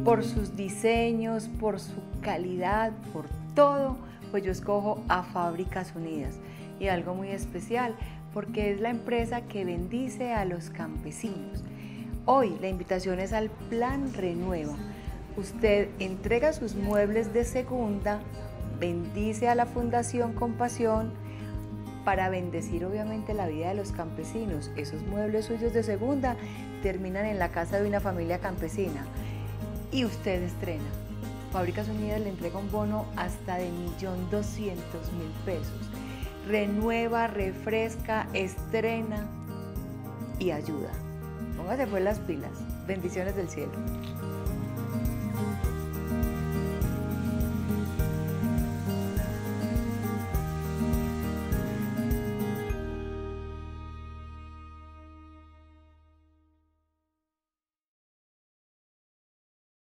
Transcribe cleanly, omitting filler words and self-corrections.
por sus diseños, por su calidad, por todo, pues yo escojo a Fábricas Unidas. Y algo muy especial, porque es la empresa que bendice a los campesinos. Hoy la invitación es al Plan Renueva. Usted entrega sus muebles de segunda, bendice a la Fundación Compasión para bendecir obviamente la vida de los campesinos. Esos muebles suyos de segunda terminan en la casa de una familia campesina y usted estrena. Fábricas Unidas le entrega un bono hasta de 1.200.000 pesos. Renueva, refresca, estrena y ayuda. Póngase pues las pilas. Bendiciones del cielo.